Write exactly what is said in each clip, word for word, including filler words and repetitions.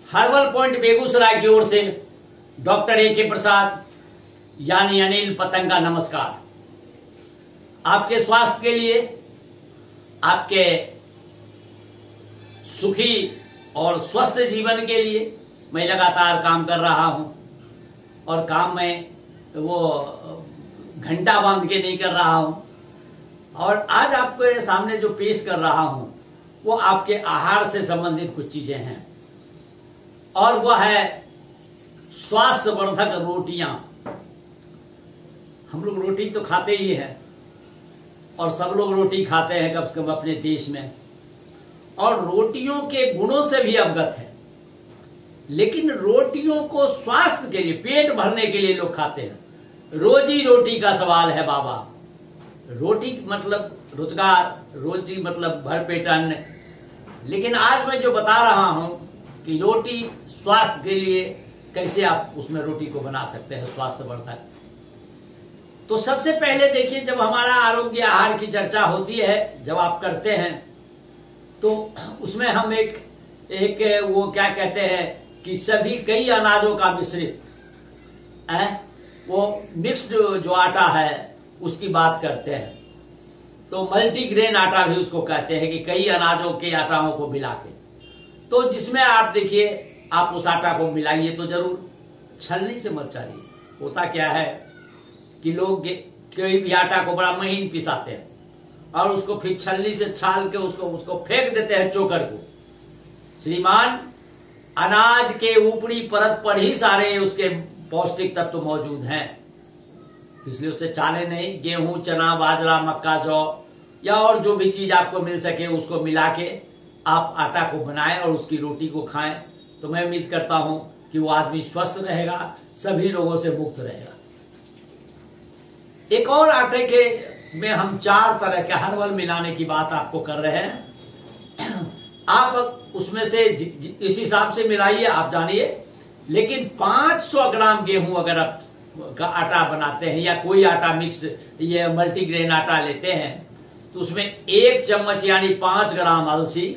Herbal point Begusarai की ओर से doctor A के प्रसाद यानी अनिल पतंग का नमस्कार। आपके स्वास्थ्य के लिए, आपके सुखी और स्वस्थ जीवन के लिए मैं लगातार काम कर रहा हूं और काम में वो घंटा बांध के नहीं कर रहा हूं। और आज आपके सामने जो पेश कर रहा हूं वो आपके आहार से संबंधित कुछ चीजें हैं और वह है स्वास्थ्यवर्धक रोटियां। हम लोग रोटी तो खाते ही हैं और सब लोग रोटी खाते हैं कम से कम अपने देश में, और रोटियों के गुणों से भी अवगत है। लेकिन रोटियों को स्वास्थ्य के लिए, पेट भरने के लिए लोग खाते हैं। रोजी रोटी का सवाल है बाबा। रोटी मतलब रोजगार, रोजी मतलब भरपेट अन्न। लेकिन आज मैं जो बता रहा हूं कि रोटी स्वास्थ्य के लिए कैसे आप उसमें रोटी को बना सकते हैं स्वास्थ्यवर्धक। तो सबसे पहले देखिए, जब हमारा आरोग्य आहार की चर्चा होती है, जब आप करते हैं तो उसमें हम एक एक वो क्या कहते हैं कि सभी कई अनाजों का मिश्रित है, वो मिक्स्ड जो आटा है उसकी बात करते हैं। तो मल्टीग्रेन आटा भी उसको कहते हैं कि कई अनाजों के आटाओं को मिला के, तो जिसमें आप देखिए आप उस आटा को मिलाइए तो जरूर छलनी से मत चालिए। होता क्या है कि लोग कोई भी आटा को बड़ा महीन पिसाते हैं और उसको फिर छलनी से छाल के उसको उसको फेंक देते हैं चोकर को। श्रीमान, अनाज के ऊपरी परत पर ही सारे उसके पौष्टिक तत्व मौजूद हैं, इसलिए उससे चाले नहीं। गेहूं, चना, बाजरा, मक्का, जौ या और जो भी चीज आपको मिल सके उसको मिला के आप आटा को बनाएं और उसकी रोटी को खाएं, तो मैं उम्मीद करता हूं कि वो आदमी स्वस्थ रहेगा, सभी रोगों से मुक्त रहेगा। एक और आटे के में हम चार तरह के हर्बल मिलाने की बात आपको कर रहे हैं। आप उसमें से इस हिसाब से मिलाइए, आप जानिए। लेकिन पांच सौ ग्राम गेहूं अगर आप का आटा बनाते हैं या कोई आटा मिक्स ये मल्टीग्रेन आटा लेते हैं तो उसमें एक चम्मच यानी पांच ग्राम अलसी,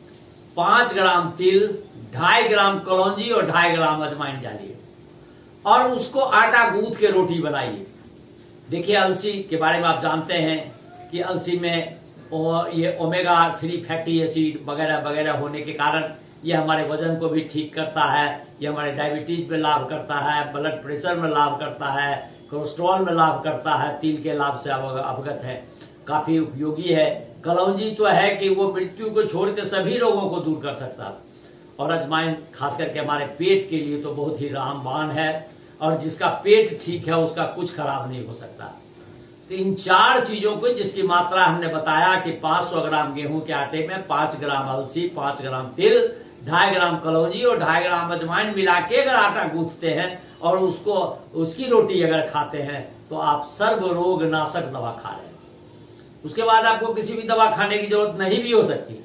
पांच ग्राम तिल, ढाई ग्राम कलौंजी और ढाई ग्राम अजवाइन डालिए और उसको आटा गूंथ के रोटी बनाइए। देखिए, अलसी के बारे में आप जानते हैं कि अलसी में ये ओमेगा थ्री फैटी एसिड वगैरह वगैरह होने के कारण ये हमारे वजन को भी ठीक करता है, ये हमारे डायबिटीज में लाभ करता है, ब्लड प्रेशर में लाभ करता है, कोलेस्ट्रॉल में लाभ करता है, तिल के लाभ से अवगत है, काफी उपयोगी है। कलौंजी तो है कि वो मृत्यु को छोड़ के सभी रोगों को दूर कर सकता है, और अजवाइन खास करके हमारे पेट के लिए तो बहुत ही रामबाण है, और जिसका पेट ठीक है उसका कुछ खराब नहीं हो सकता। तो इन चार चीजों को जिसकी मात्रा हमने बताया कि पांच सौ ग्राम गेहूं के आटे में पांच ग्राम अलसी, पांच ग्राम तिल, ढाई ग्राम कलौंजी और ढाई ग्राम अजवाइन मिला के अगर आटा गूंथते हैं और उसको उसकी रोटी अगर खाते हैं तो आप सर्व रोग नाशक दवा खा रहे हैं। उसके बाद आपको किसी भी दवा खाने की जरूरत नहीं भी हो सकती।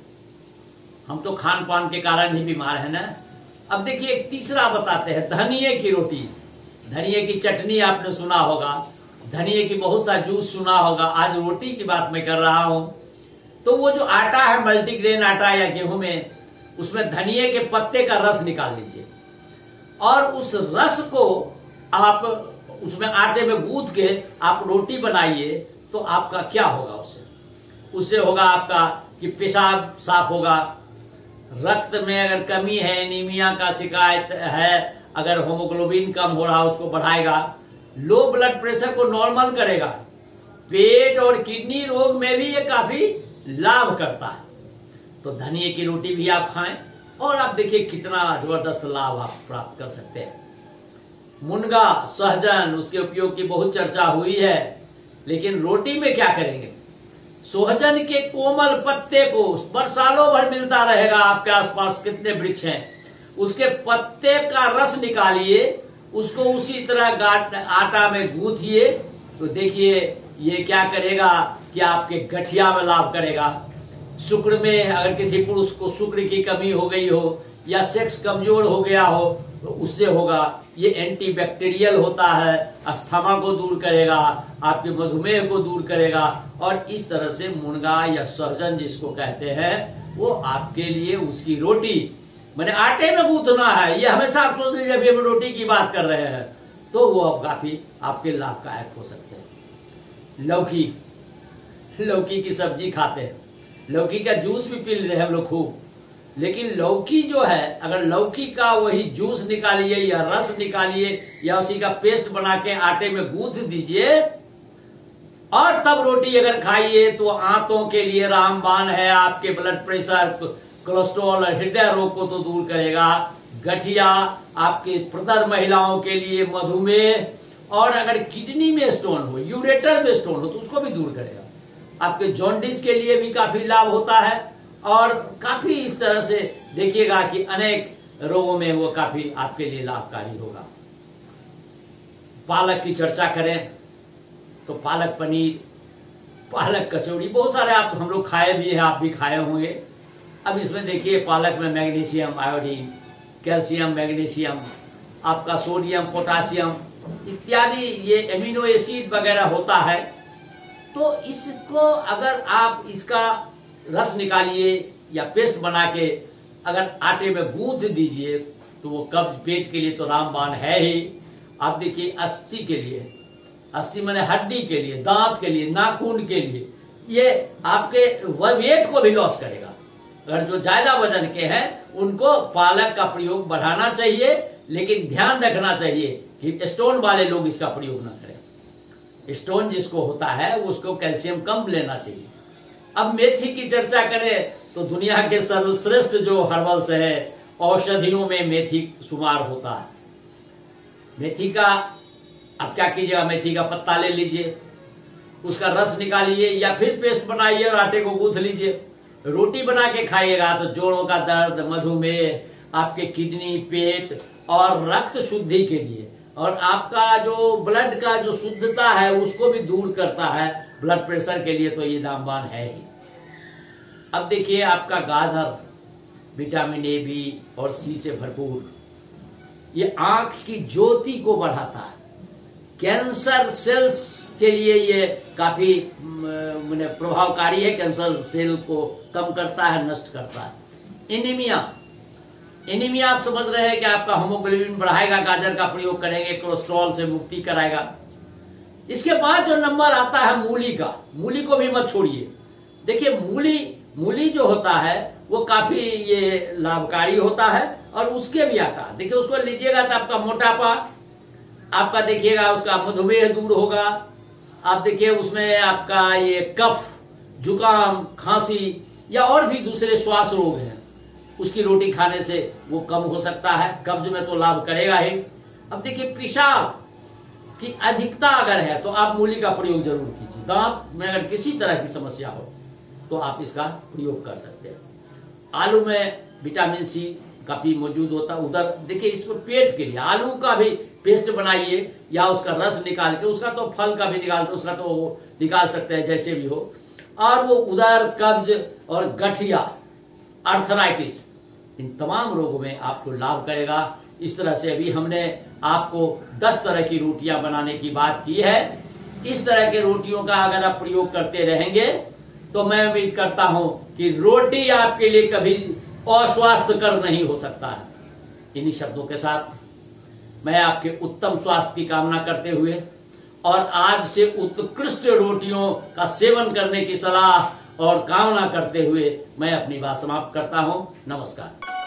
हम तो खान पान के कारण ही बीमार है ना। अब देखिए, एक तीसरा बताते हैं, धनिये की रोटी। धनिये की चटनी आपने सुना होगा, धनिये की बहुत सा जूस सुना होगा। आज रोटी की बात मैं कर रहा हूं। तो वो जो आटा है मल्टीग्रेन आटा या गेहूं में, उसमें धनिये के पत्ते का रस निकाल लीजिए और उस रस को आप उसमें आटे में गूंथ के आप रोटी बनाइए। तो आपका क्या होगा उससे? उससे होगा आपका कि पेशाब साफ होगा, रक्त में अगर कमी है, एनीमिया का शिकायत है, अगर होमोग्लोबिन कम हो रहा उसको बढ़ाएगा, लो ब्लड प्रेशर को नॉर्मल करेगा, पेट और किडनी रोग में भी ये काफी लाभ करता है। तो धनिये की रोटी भी आप खाएं और आप देखिए कितना जबरदस्त लाभ आप प्राप्त कर सकते हैं। मुनगा, सहजन, उसके उपयोग की बहुत चर्चा हुई है, लेकिन रोटी में क्या करेंगे? सोहजन के कोमल पत्ते को बरसालों भर मिलता रहेगा, आपके आसपास कितने वृक्ष हैं, उसके पत्ते का रस निकालिए, उसको उसी तरह आटा में गूंथिए, तो देखिए ये क्या करेगा कि आपके गठिया में लाभ करेगा। शुक्र में अगर किसी पुरुष को शुक्र की कमी हो गई हो या सेक्स कमजोर हो गया हो तो उससे होगा। ये एंटीबैक्टीरियल होता है, अस्थमा को दूर करेगा, आपके मधुमेह को दूर करेगा, और इस तरह से मुनगा या सहजन जिसको कहते हैं वो आपके लिए उसकी रोटी मैंने आटे में गूंथना है, ये हमेशा आप सोच लीजिए अभी हम रोटी की बात कर रहे हैं, तो वो अब काफी आपके लाभदायक हो सकते हैं। लौकी, लौकी की सब्जी खाते हैं, लौकी का जूस भी पी लेते हैं हम लोग खूब, लेकिन लौकी जो है, अगर लौकी का वही जूस निकालिए या रस निकालिए या उसी का पेस्ट बना के आटे में गूंथ दीजिए और तब रोटी अगर खाइए तो आंतों के लिए रामबाण है। आपके ब्लड प्रेशर, कोलेस्ट्रॉल और हृदय रोग को तो दूर करेगा। गठिया, आपके प्रदर महिलाओं के लिए मधुमेह, और अगर किडनी में स्टोन हो, यूरेटर में स्टोन हो तो उसको भी दूर करेगा। आपके जॉन्डिस के लिए भी काफी लाभ होता है और काफी इस तरह से देखिएगा कि अनेक रोगों में वो काफी आपके लिए लाभकारी होगा। पालक की चर्चा करें तो पालक पनीर, पालक कचौड़ी, बहुत सारे आप हम लोग खाए भी हैं, आप भी खाए होंगे। अब इसमें देखिए पालक में मैग्नीशियम, आयोडीन, कैल्शियम, मैग्नीशियम, आपका सोडियम, पोटासियम इत्यादि ये एमिनो एसिड वगैरह होता है। तो इसको अगर आप इसका रस निकालिए या पेस्ट बना के अगर आटे में गूंथ दीजिए तो वो कब्ज, पेट के लिए तो रामबाण है ही। आप देखिए अस्थि के लिए, अस्थि माने हड्डी के लिए, दांत के लिए, नाखून के लिए, ये आपके वेट को भी लॉस करेगा। अगर जो ज्यादा वजन के हैं उनको पालक का प्रयोग बढ़ाना चाहिए, लेकिन ध्यान रखना चाहिए कि स्टोन वाले लोग इसका प्रयोग ना करें। स्टोन जिसको होता है उसको कैल्शियम कम लेना चाहिए। अब मेथी की चर्चा करें तो दुनिया के सर्वश्रेष्ठ जो हर्बल्स है, औषधियों में मेथी शुमार होता है। मेथी का आप क्या कीजिएगा, मेथी का पत्ता ले लीजिए, उसका रस निकालिए या फिर पेस्ट बनाइए और आटे को गूंथ लीजिए, रोटी बना के खाइएगा तो जोड़ों का दर्द, मधुमेह, आपके किडनी, पेट और रक्त शुद्धि के लिए, और आपका जो ब्लड का जो शुद्धता है उसको भी दूर करता है। ब्लड प्रेशर के लिए तो ये रामबाण है ही। अब देखिए आपका गाजर विटामिन ए, बी और सी से भरपूर, ये आंख की ज्योति को बढ़ाता है। कैंसर सेल्स के लिए ये काफी प्रभावकारी है, कैंसर सेल को कम करता है, नष्ट करता है। एनीमिया, एनीमिया आप समझ रहे हैं कि आपका हीमोग्लोबिन बढ़ाएगा, गाजर का प्रयोग करेंगे, कोलेस्ट्रॉल से मुक्ति कराएगा। इसके बाद जो नंबर आता है मूली का, मूली को भी मत छोड़िए। देखिए मूली, मूली जो होता है वो काफी ये लाभकारी होता है और उसके भी आता है। देखिए उसको लीजिएगा तो आपका मोटापा, आपका देखिएगा उसका मधुमेह दूर होगा। आप देखिए उसमें आपका ये कफ, जुकाम, खांसी या और भी दूसरे श्वास रोग हैं, उसकी रोटी खाने से वो कम हो सकता है। कब्ज में तो लाभ करेगा ही। अब देखिए पेशाब की अधिकता अगर है तो आप मूली का प्रयोग जरूर कीजिए। दांत में अगर किसी तरह की समस्या हो तो आप इसका प्रयोग कर सकते हैं। आलू में विटामिन सी काफी मौजूद होता है। उधर देखिए इसको पेट के लिए आलू का भी पेस्ट बनाइए या उसका रस निकाल के, उसका तो फल का भी निकाल उसका तो निकाल सकते हैं जैसे भी हो, और वो उधर कब्ज और गठिया, अर्थराइटिस, इन तमाम रोगों में आपको लाभ करेगा। इस तरह से अभी हमने आपको दस तरह की रोटियां बनाने की बात की है। इस तरह के रोटियों का अगर आप प्रयोग करते रहेंगे तो मैं उम्मीद करता हूं कि रोटी आपके लिए कभी अस्वास्थ्यकर नहीं हो सकता है। इन्हीं शब्दों के साथ मैं आपके उत्तम स्वास्थ्य की कामना करते हुए और आज से उत्कृष्ट रोटियों का सेवन करने की सलाह और कामना करते हुए मैं अपनी बात समाप्त करता हूं। नमस्कार।